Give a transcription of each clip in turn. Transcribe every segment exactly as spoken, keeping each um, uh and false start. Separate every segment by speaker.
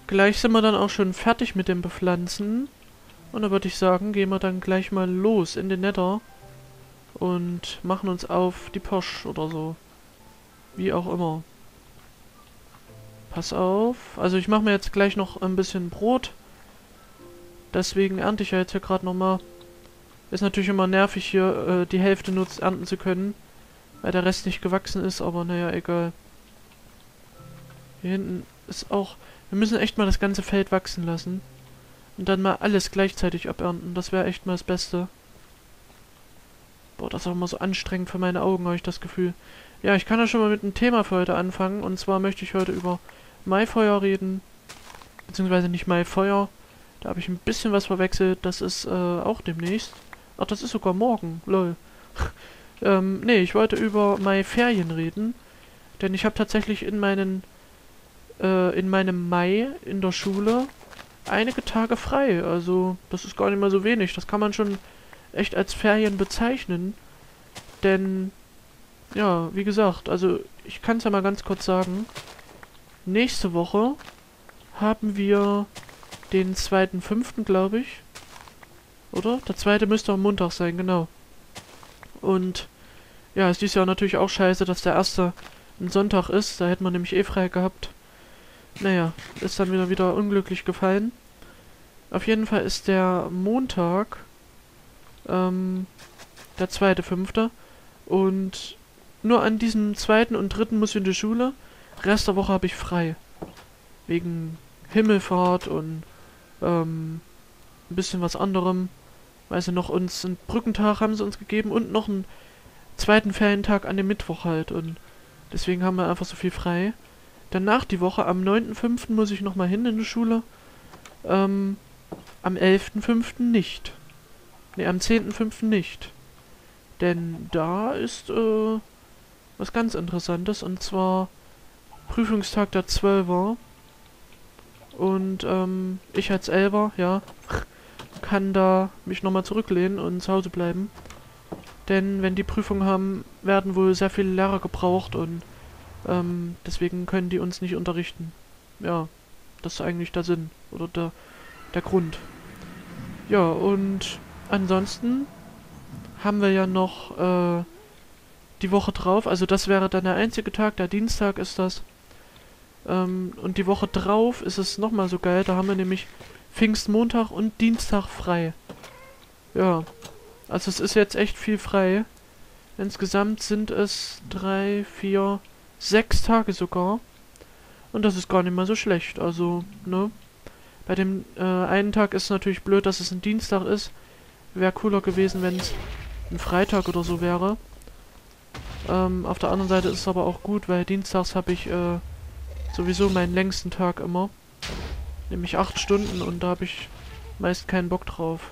Speaker 1: gleich sind wir dann auch schon fertig mit dem Bepflanzen. Und da würde ich sagen, gehen wir dann gleich mal los in den Nether. Und machen uns auf die Pirsch oder so. Wie auch immer. Pass auf. Also ich mache mir jetzt gleich noch ein bisschen Brot. Deswegen ernte ich ja jetzt hier gerade nochmal. Ist natürlich immer nervig hier, äh, die Hälfte nur ernten zu können. Weil der Rest nicht gewachsen ist, aber naja, egal. Hier hinten ist auch... Wir müssen echt mal das ganze Feld wachsen lassen. Und dann mal alles gleichzeitig abernten. Das wäre echt mal das Beste. Boah, das ist auch immer so anstrengend für meine Augen, habe ich das Gefühl. Ja, ich kann ja schon mal mit einem Thema für heute anfangen. Und zwar möchte ich heute über Maifeuer reden. Beziehungsweise nicht Maifeuer. Da habe ich ein bisschen was verwechselt. Das ist äh, auch demnächst. Ach, das ist sogar morgen. Lol. ähm, nee, ich wollte über Mai-Ferien reden. Denn ich habe tatsächlich in meinen... Äh, in meinem Mai in der Schule einige Tage frei. Also, das ist gar nicht mal so wenig. Das kann man schon echt als Ferien bezeichnen. Denn... Ja, wie gesagt, also ich kann es ja mal ganz kurz sagen. Nächste Woche haben wir den zweiten fünften, glaube ich. Oder? Der zweite müsste am Montag sein, genau. Und ja, ist dieses Jahr natürlich auch scheiße, dass der erste ein Sonntag ist. Da hätte man nämlich eh frei gehabt. Naja, ist dann wieder wieder unglücklich gefallen. Auf jeden Fall ist der Montag ähm, der zweite fünfte. Und nur an diesem zweiten und dritten muss ich in die Schule. Rest der Woche habe ich frei. Wegen Himmelfahrt und ähm, ein bisschen was anderem. Weiß ich noch, uns einen Brückentag haben sie uns gegeben und noch einen zweiten Ferientag an dem Mittwoch halt. Und deswegen haben wir einfach so viel frei. Danach die Woche, am neunten fünften muss ich nochmal hin in die Schule. Ähm, am elften fünften nicht. Ne, am zehnten fünften nicht. Denn da ist, äh, was ganz Interessantes, und zwar Prüfungstag der Zwölfer. Und, ähm, ich als Elfer, ja, kann da mich nochmal zurücklehnen und zu Hause bleiben. Denn wenn die Prüfungen haben, werden wohl sehr viele Lehrer gebraucht und, ähm, deswegen können die uns nicht unterrichten. Ja, das ist eigentlich der Sinn, oder der, der Grund. Ja, und ansonsten haben wir ja noch, äh, die Woche drauf, also das wäre dann der einzige Tag, der Dienstag ist das. Ähm, und die Woche drauf ist es nochmal so geil, da haben wir nämlich Pfingstmontag und Dienstag frei. Ja, also es ist jetzt echt viel frei. Insgesamt sind es drei, vier, sechs Tage sogar. Und das ist gar nicht mal so schlecht, also, ne. Bei dem äh, einen Tag ist es natürlich blöd, dass es ein Dienstag ist. Wäre cooler gewesen, wenn es ein Freitag oder so wäre. Ähm, auf der anderen Seite ist es aber auch gut, weil dienstags habe ich äh, sowieso meinen längsten Tag immer. Nämlich acht Stunden und da habe ich meist keinen Bock drauf.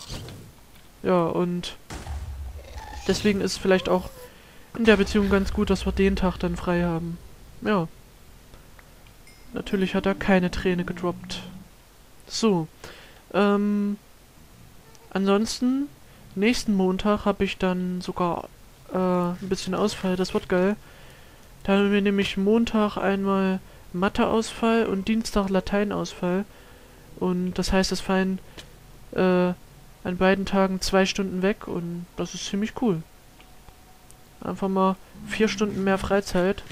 Speaker 1: Ja, und deswegen ist es vielleicht auch in der Beziehung ganz gut, dass wir den Tag dann frei haben. Ja. Natürlich hat er keine Träne gedroppt. So. Ähm, ansonsten, nächsten Montag habe ich dann sogar äh, ein bisschen Ausfall. Das wird geil. Da haben wir nämlich Montag einmal Matheausfall und Dienstag Lateinausfall. Und das heißt, es fallen äh, an beiden Tagen zwei Stunden weg und das ist ziemlich cool. Einfach mal vier Stunden mehr Freizeit.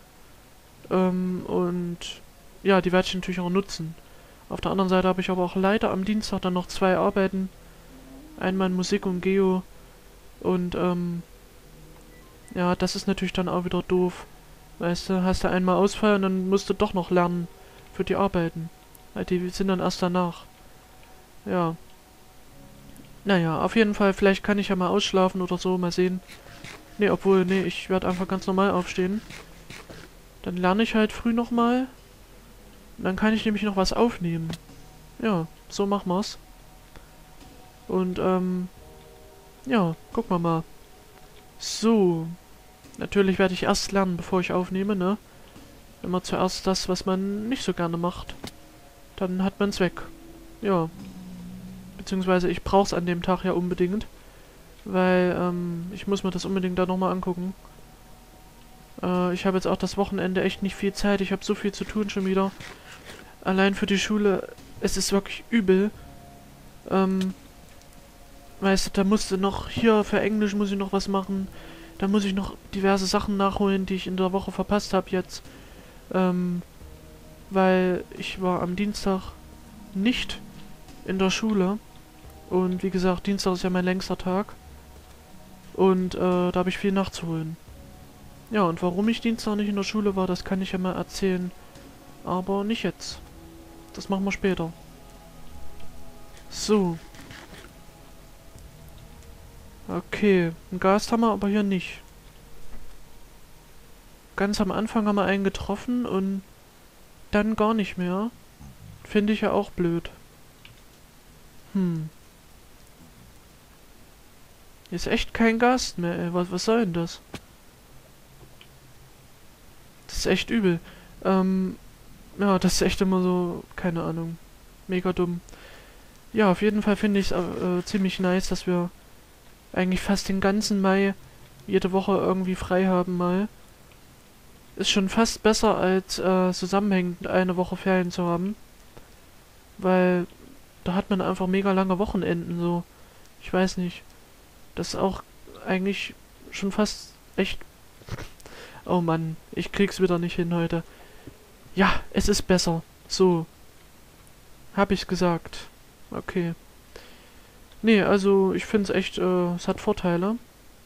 Speaker 1: Ähm, und ja, die werde ich natürlich auch nutzen. Auf der anderen Seite habe ich aber auch leider am Dienstag dann noch zwei Arbeiten. Einmal in Musik und Geo. Und ähm, ja, das ist natürlich dann auch wieder doof. Weißt du, hast du einmal Ausfall und dann musst du doch noch lernen für die Arbeiten. Weil die sind dann erst danach. Ja. Naja, auf jeden Fall, vielleicht kann ich ja mal ausschlafen oder so, mal sehen. Nee, obwohl, nee, ich werde einfach ganz normal aufstehen. Dann lerne ich halt früh nochmal. Und dann kann ich nämlich noch was aufnehmen. Ja, so machen wir's. Und, ähm, ja, gucken wir mal. So. Natürlich werde ich erst lernen, bevor ich aufnehme, ne? Immer zuerst das, was man nicht so gerne macht. Dann hat man's weg. Ja. Beziehungsweise ich brauch's an dem Tag ja unbedingt. Weil, ähm, ich muss mir das unbedingt da nochmal angucken. Äh, ich habe jetzt auch das Wochenende echt nicht viel Zeit. Ich habe so viel zu tun schon wieder. allein für die Schule, es ist wirklich übel. Ähm, weißt du, da musste noch, hier für Englisch muss ich noch was machen. Da muss ich noch diverse Sachen nachholen, die ich in der Woche verpasst habe jetzt. Ähm, weil ich war am Dienstag nicht in der Schule. Und wie gesagt, Dienstag ist ja mein längster Tag. Und äh, da habe ich viel nachzuholen. Ja, und warum ich Dienstag nicht in der Schule war, das kann ich ja mal erzählen. Aber nicht jetzt. Das machen wir später. So. Okay, einen Gast haben wir aber hier nicht. Ganz am Anfang haben wir einen getroffen und dann gar nicht mehr. Finde ich ja auch blöd. Hm. Hier ist echt kein Gast mehr, ey. Was, was soll denn das? Das ist echt übel. Ähm, ja, das ist echt immer so, keine Ahnung. Mega dumm. Ja, auf jeden Fall finde ich es äh, ziemlich nice, dass wir eigentlich fast den ganzen Mai jede Woche irgendwie frei haben mal. Ist schon fast besser, als äh, zusammenhängend eine Woche Ferien zu haben. Weil da hat man einfach mega lange Wochenenden so. Ich weiß nicht. Das ist auch eigentlich schon fast echt... Oh Mann, ich krieg's wieder nicht hin heute. Ja, es ist besser. So. Hab ich's gesagt. Okay. Nee, also ich find's echt, äh, es hat Vorteile.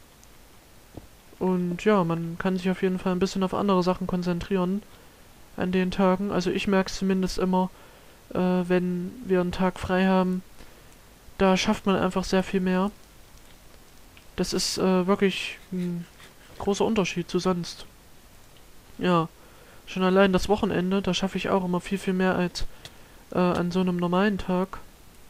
Speaker 1: Und ja, man kann sich auf jeden Fall ein bisschen auf andere Sachen konzentrieren an den Tagen. Also ich merke es zumindest immer, äh, wenn wir einen Tag frei haben, da schafft man einfach sehr viel mehr. Das ist äh, wirklich ein großer Unterschied zu sonst. Ja, schon allein das Wochenende, da schaffe ich auch immer viel, viel mehr als äh, an so einem normalen Tag.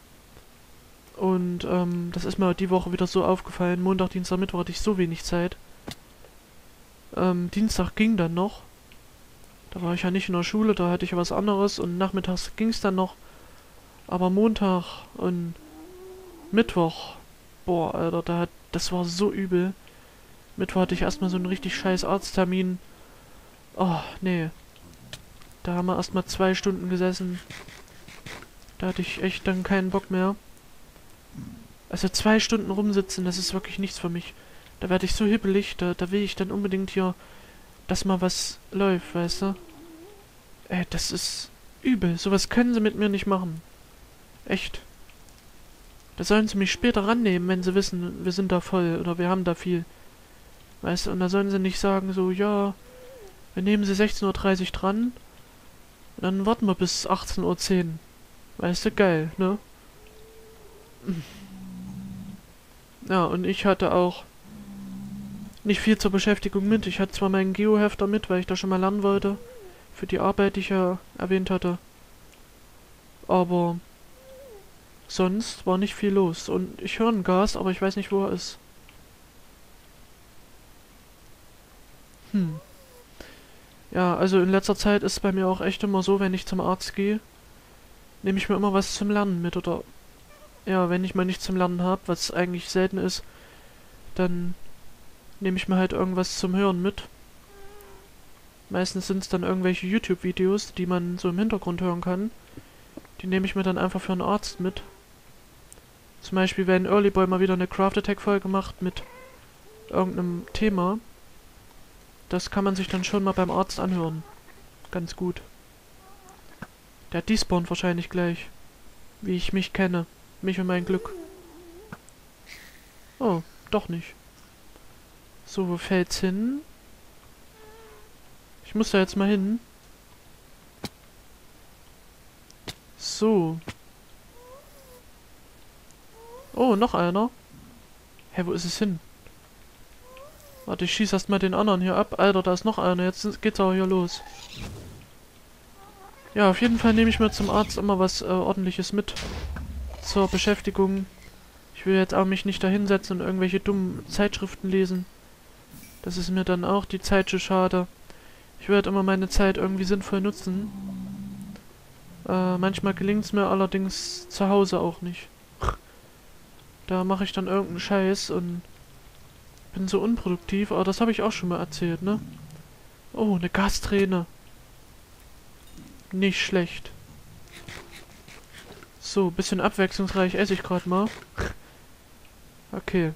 Speaker 1: Und ähm, das ist mir die Woche wieder so aufgefallen. Montag, Dienstag, Mittwoch hatte ich so wenig Zeit. Ähm, Dienstag ging dann noch. Da war ich ja nicht in der Schule, da hatte ich ja was anderes. Und nachmittags ging es dann noch. Aber Montag und Mittwoch, boah, Alter, da hat, das war so übel. Mittwoch hatte ich erstmal so einen richtig scheiß Arzttermin. Oh, nee. Da haben wir erstmal zwei Stunden gesessen. Da hatte ich echt dann keinen Bock mehr. Also zwei Stunden rumsitzen, das ist wirklich nichts für mich. Da werde ich so hibbelig, da, da will ich dann unbedingt hier, dass mal was läuft, weißt du? Ey, das ist übel. Sowas können sie mit mir nicht machen. Echt. Da sollen sie mich später rannehmen, wenn sie wissen, wir sind da voll oder wir haben da viel. Weißt du, und da sollen sie nicht sagen so, ja, wir nehmen sie sechzehn Uhr dreißig dran und dann warten wir bis achtzehn Uhr zehn. Weißt du, geil, ne? Ja, und ich hatte auch nicht viel zur Beschäftigung mit. Ich hatte zwar meinen Geo-Hefter mit, weil ich da schon mal lernen wollte. Für die Arbeit, die ich ja erwähnt hatte. Aber sonst war nicht viel los. Und ich höre einen Gas, aber ich weiß nicht, wo er ist. Hm. Ja, also in letzter Zeit ist es bei mir auch echt immer so, wenn ich zum Arzt gehe, nehme ich mir immer was zum Lernen mit. Oder ja, wenn ich mal nichts zum Lernen habe, was eigentlich selten ist, dann nehme ich mir halt irgendwas zum Hören mit. Meistens sind es dann irgendwelche YouTube-Videos, die man so im Hintergrund hören kann. Die nehme ich mir dann einfach für einen Arzt mit. Zum Beispiel, wenn Early Boy mal wieder eine Craft Attack-Folge macht mit irgendeinem Thema. Das kann man sich dann schon mal beim Arzt anhören. Ganz gut. Der despawnt wahrscheinlich gleich. Wie ich mich kenne. Mich und mein Glück. Oh, doch nicht. So, wo fällt's hin? Ich muss da jetzt mal hin. So. Oh, noch einer. Hä, wo ist es hin? Warte, ich schieß erst mal den anderen hier ab. Alter, da ist noch einer. Jetzt geht's aber hier los. Ja, auf jeden Fall nehme ich mir zum Arzt immer was äh, Ordentliches mit. Zur Beschäftigung. Ich will jetzt auch mich nicht da hinsetzen und irgendwelche dummen Zeitschriften lesen. Das ist mir dann auch die Zeit zu schade. Ich werde immer meine Zeit irgendwie sinnvoll nutzen. Äh, manchmal gelingt es mir allerdings zu Hause auch nicht. Da mache ich dann irgendeinen Scheiß und bin so unproduktiv. Aber das habe ich auch schon mal erzählt, ne? Oh, eine Gasträne. Nicht schlecht. So, bisschen abwechslungsreich esse ich gerade mal. Okay.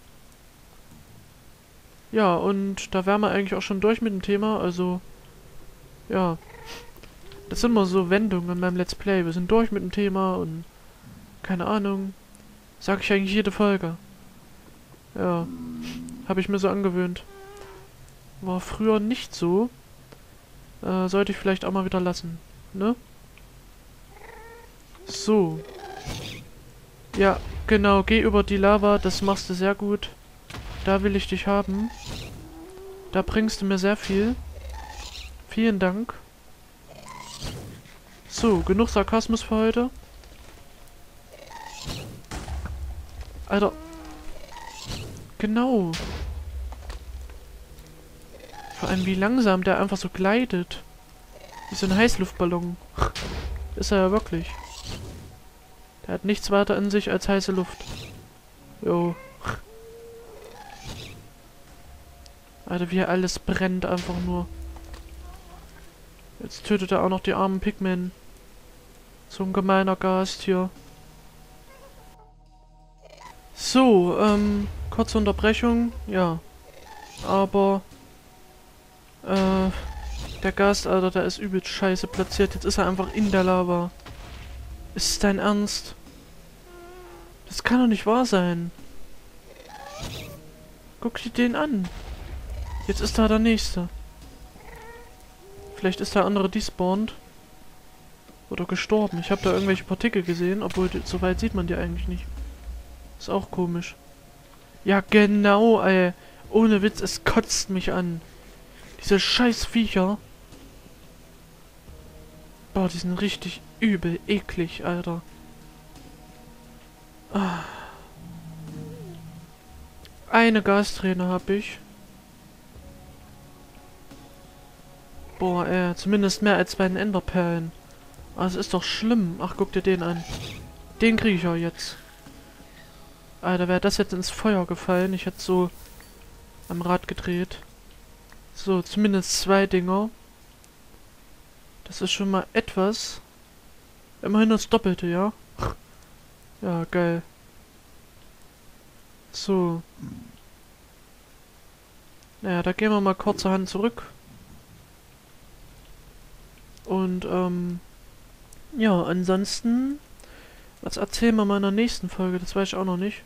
Speaker 1: Ja, und da wären wir eigentlich auch schon durch mit dem Thema, also... Ja. Das sind immer so Wendungen in meinem Let's Play. Wir sind durch mit dem Thema und... Keine Ahnung. Sag ich eigentlich jede Folge. Ja. Habe ich mir so angewöhnt. War früher nicht so. Äh, sollte ich vielleicht auch mal wieder lassen. Ne? So. Ja, genau. Geh über die Lava. Das machst du sehr gut. Da will ich dich haben. Da bringst du mir sehr viel. Vielen Dank. So, genug Sarkasmus für heute. Alter. Genau. Vor allem wie langsam der einfach so gleitet. Wie so ein Heißluftballon. Ist er ja wirklich. Der hat nichts weiter in sich als heiße Luft. Jo. Alter, wie alles brennt einfach nur. Jetzt tötet er auch noch die armen Pigmen. So ein gemeiner Gast hier. So, ähm, kurze Unterbrechung. Ja. Aber, äh, der Gast, Alter, der ist übelst scheiße platziert. Jetzt ist er einfach in der Lava. Ist es dein Ernst? Das kann doch nicht wahr sein. Guck dir den an. Jetzt ist da der Nächste. Vielleicht ist der andere despawned. Oder gestorben. Ich habe da irgendwelche Partikel gesehen, obwohl so weit sieht man die eigentlich nicht. Ist auch komisch. Ja, genau, ey. Ohne Witz, es kotzt mich an. Diese scheiß Viecher. Boah, die sind richtig übel eklig, Alter. Ah. Eine Gasträne habe ich. Boah, ey. Zumindest mehr als bei den Enderperlen. Aber es ist doch schlimm. Ach, guck dir den an. Den kriege ich auch jetzt. Alter, wäre das jetzt ins Feuer gefallen. Ich hätte so am Rad gedreht. So, zumindest zwei Dinger. Das ist schon mal etwas. Immerhin das Doppelte, ja? Ja, geil. So. Naja, da gehen wir mal kurzerhand zurück. Und, ähm... ja, ansonsten... Was erzählen wir mal in der nächsten Folge? Das weiß ich auch noch nicht.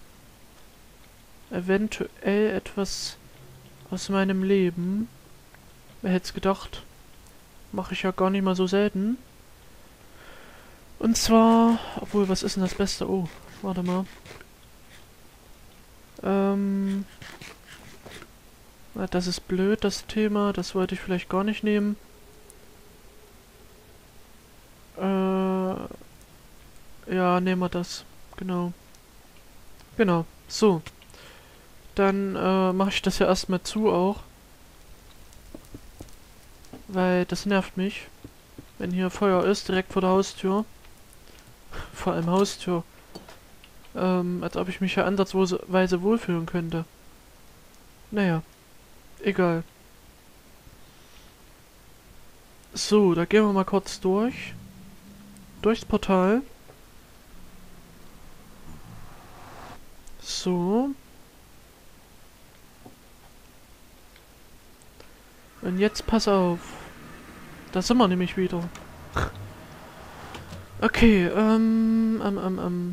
Speaker 1: Eventuell etwas aus meinem Leben. Wer hätte es gedacht? Mache ich ja gar nicht mal so selten. Und zwar... Obwohl, was ist denn das Beste? Oh, warte mal. Ähm... Na, das ist blöd, das Thema. Das wollte ich vielleicht gar nicht nehmen. Äh... Ja, nehmen wir das. Genau. Genau. So. Dann äh, mache ich das ja erstmal zu auch. Weil das nervt mich. Wenn hier Feuer ist, direkt vor der Haustür. Vor allem Haustür. Ähm, als ob ich mich ja ansatzweise wohlfühlen könnte. Naja. Egal. So, da gehen wir mal kurz durch. Durchs Portal. So. Und jetzt pass auf. Da sind wir nämlich wieder. Okay, ähm, ähm, ähm, ähm.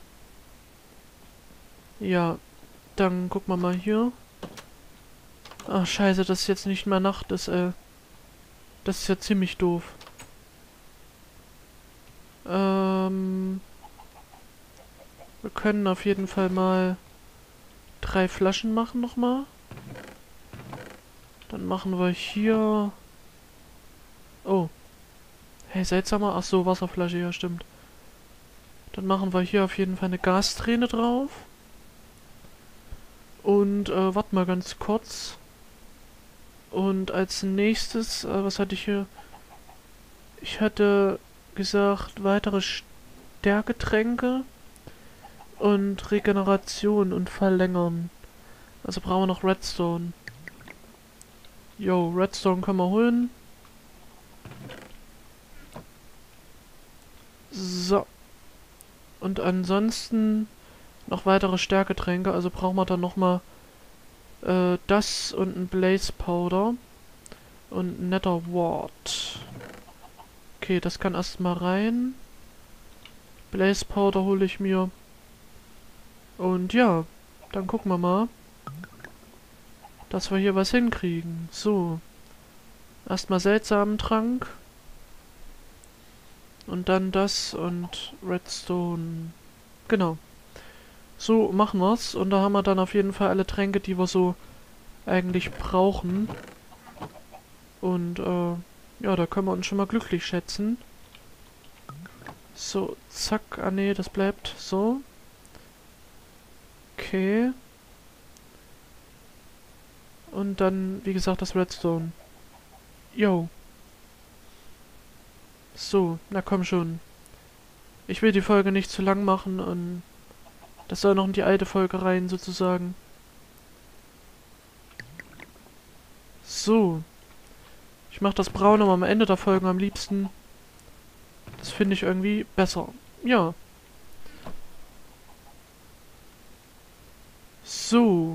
Speaker 1: Ja, dann gucken wir mal hier. Ach, scheiße, dass jetzt nicht mehr Nacht ist, äh. Das ist ja ziemlich doof. Ähm... Wir können auf jeden Fall mal drei Flaschen machen nochmal. Dann machen wir hier... Oh. Hey, seltsamer. Ach so, Wasserflasche, ja, stimmt. Dann machen wir hier auf jeden Fall eine Gasträne drauf. Und, äh, warte mal ganz kurz. Und als nächstes, äh, was hatte ich hier? Ich hatte gesagt, weitere Stärketränke. Und Regeneration und Verlängern. Also brauchen wir noch Redstone. Jo, Redstone können wir holen. So. Und ansonsten noch weitere Stärketränke. Also brauchen wir dann nochmal äh, das und ein Blaze Powder. Und ein Nether Wart. Okay, das kann erstmal rein. Blaze Powder hole ich mir. Und ja, dann gucken wir mal, dass wir hier was hinkriegen. So. Erstmal seltsamen Trank. Und dann das und Redstone. Genau. So machen wir's. Und da haben wir dann auf jeden Fall alle Tränke, die wir so eigentlich brauchen. Und äh, ja, da können wir uns schon mal glücklich schätzen. So, zack. Ah nee, das bleibt so. Okay. Und dann, wie gesagt, das Redstone. Yo. So, na komm schon. Ich will die Folge nicht zu lang machen und das soll noch in die alte Folge rein, sozusagen. So. Ich mache das Braune am Ende der Folgen am liebsten. Das finde ich irgendwie besser. Ja. So.